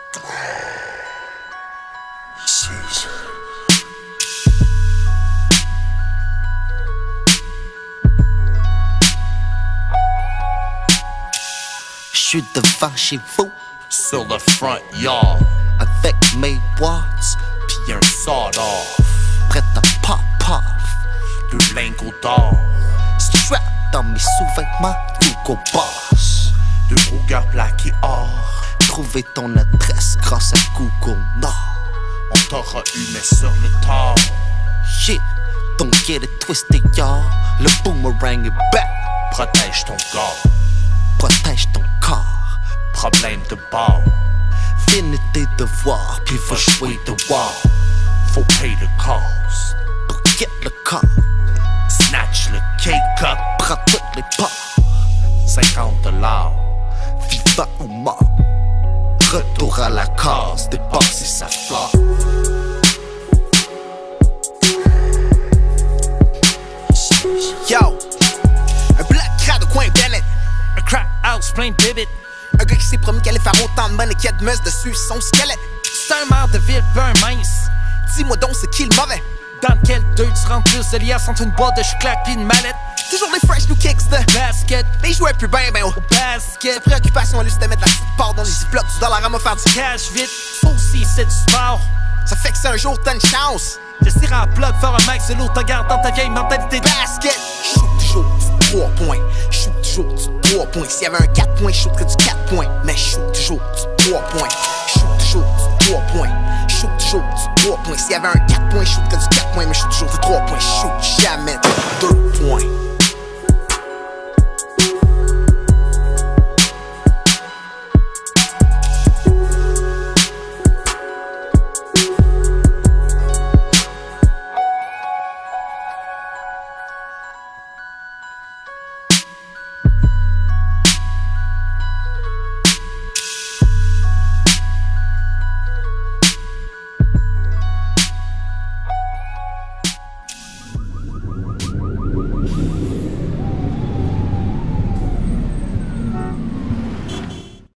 J'suis devant chez vous, sur le front yard, avec mes watts, pis un sawed-off, prêt à pop-off. deux lingots d'or, Strap dans mes sous-vêtements, Hugo Boss. deux Ruger plaqués or. Trouver ton adresse grâce à Google Nord. On t'aura eu mais sur le tard. Shit, don't get it twisted, y'all. Le boomerang est back. Protège ton corps, Protège ton corps. problème de bord. Finis tes devoirs, puis va jouer de war. Faut payer le cost. Pour get le corps, Snatch le cake up, prends toutes les parts. 50$. Vivant ou mort. Retour à la case, dépenser sa flore. Yo, un black crade au coin Bennett. Un crack house plein de bibit. Un gars qui s'est promis qu'il allait faire autant de money qu'il y a de meuse dessus son squelette. C'est un maire de ville, peu un mince. Dis-moi donc c'est qui le mauvais? Dans quel deux tu rentres plus de liasse entre une boîte de chocolat pis une mallette? Toujours les fresh new kicks de Basket, les jouets plus ben haut. basket, Sa préoccupation lui c'était de mettre la petite part dans les ziplocs du dollar à me faire du cash vite. Faut aussi c'est du sport. Ça fait que c'est un jour t'as une chance. Je tire en plug, faire un max de l'eau, te garde dans ta vieille mentalité de Basket, shoot toujours du 3 points. Shoot toujours du 3 points. S'il y avait un 4 points, je shooterais du 4 points. Mais shoot toujours du 3 points. Shoot toujours du 3 points. Shoot toujours du 3 points. S'il y avait un 4 points, je shooterais du 4 points. Mais shoot toujours du 3 points. Shoot jamais du 2 points.